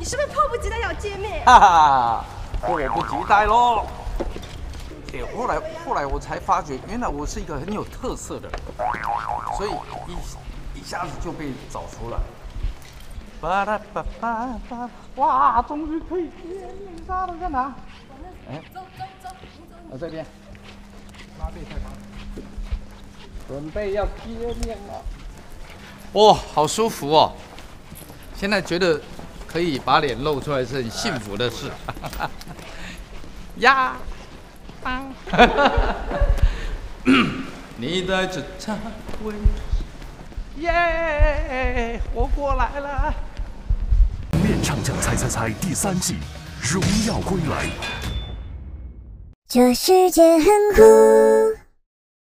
是不是迫不及待要见面？ 哈哈，迫不及待喽。后来我才发觉，原来我是一个很有特色的人，所以一下子就被找出来。哇，终于可以见面了，在哪？哎， 走， 我这边。拉背太长，准备要见面了。哇，好舒服哦！现在觉得可以把脸露出来是很幸福的事。呀，当，你带着茶味，耶，我过来了。 面唱将猜猜猜第3季，荣耀归来。 这世界很酷。